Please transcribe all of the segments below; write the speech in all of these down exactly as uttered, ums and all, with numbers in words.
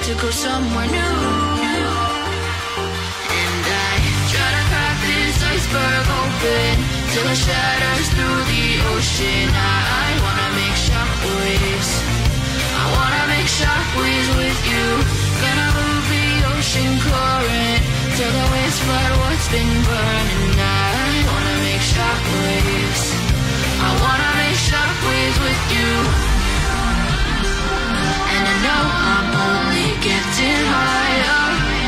to go somewhere new. And I try to crack this iceberg open till it shatters through the ocean. I wanna make shockwaves, I wanna make shockwaves with you. Gonna move the ocean current till the waves flood what's been burning. I wanna make shockwaves, I wanna make shockwaves with you. And I know I'm only getting higher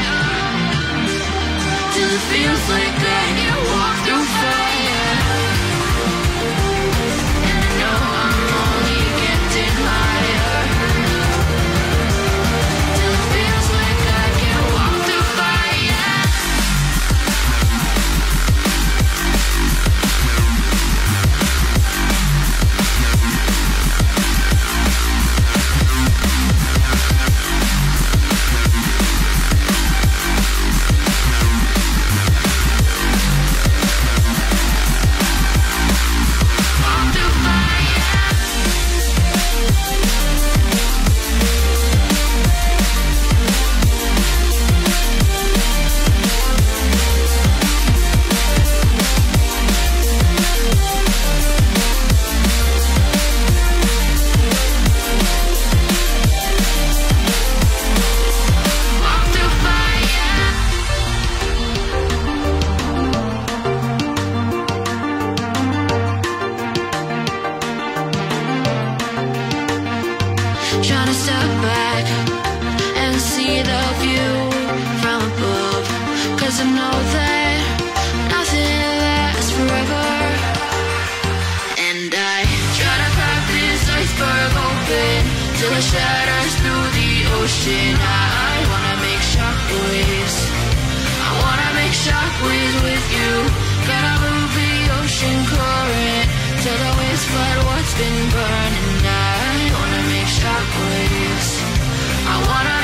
till it feels like I can walk through fire. And I know I'm only getting higher till it feels like I can walk through fire. Trying to step back and see the view from above, 'cause I know that nothing lasts forever. And I try to crack this iceberg open till it shatters through the ocean. I wanna make shockwaves, I wanna make shockwaves with you. Gotta move the ocean current till the waves flood what's been burning. I wanna make shockwaves, I wanna